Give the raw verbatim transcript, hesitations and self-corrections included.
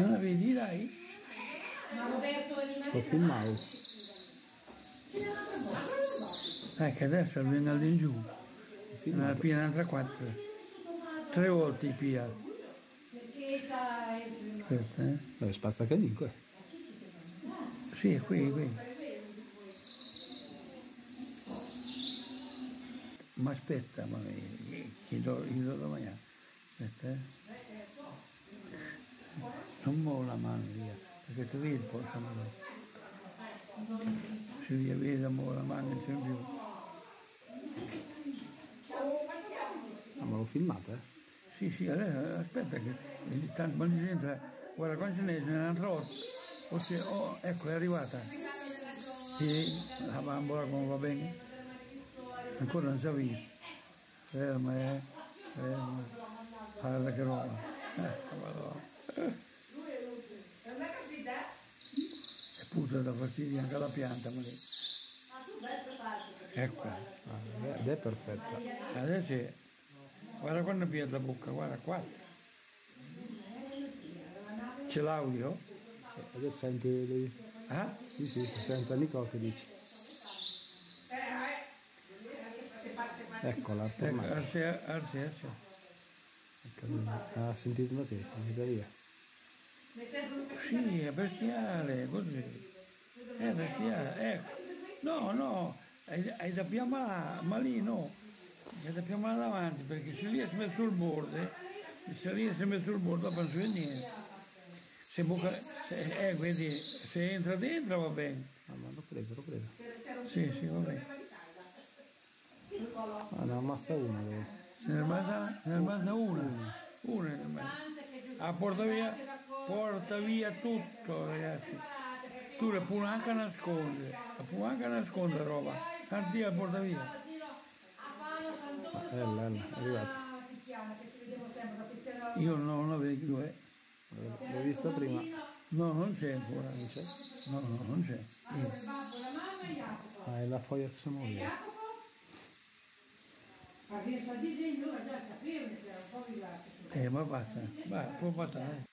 Non la vedi, dai? Sto filmando. Ecco, adesso viene all'ingiù. Nella pia un'altra quattro. Tre volte i pia. Aspetta, eh? Dove spazza comunque? Sì, qui, qui. Ma aspetta, ma gli do, gli do domani. Aspetta, eh. Non muovo la mano via, perché tu vedi il portamento. Se via vedi, muovo la mano in più. Ah, ma l'ho filmata, eh? Sì, sì, adesso aspetta che tanto quando si entra, guarda quando se ne esce un'altra volta. O se, oh, ecco, è arrivata. Sì, la bambola come va bene. Ancora non si è visto. Ferma, eh, ferma. Guarda che roba. Eh, madonna. E puta da fastidio anche la pianta, ma lì. Ecco. Ah, ed è perfetta. Adesso è. Guarda quando pia la bocca, guarda, quattro. C'è l'audio? Adesso senti lui. Ah? Sì, sì, sento Nico che dice. Eccola, Ecco, tornata. arsi, arsi, arsi. Ha sentito da te, è venuta via. Sì, è bestiale, così. È bestiale, ecco. No, no, hai, hai da piamare, ma lì no. Hai da piamare davanti, perché se lì si mette sul bordo, se lì si mette sul bordo, dopo non si vede niente. Se, buca, se, eh, vedi, se entra dentro va bene. Ah, ma l'ho preso, l'ho preso. Sì, sì, va bene. Ah, ne ho rimasta una dove. Se ne è rimasta, ne è rimasta una. Una ne è rimasta. Ah, porta via, porta via tutto, ragazzi. Tu la puoi anche nascondere, la puoi anche nascondere roba. Tanti la porta via. Ah, bella, bella, è arrivata. Io non la vedo dove. L'ho vista prima. No, non c'è ancora. Non c'è? No, no, non c'è. Ah, è la foglia che sono io. Eh, ma basta, vai, può passare.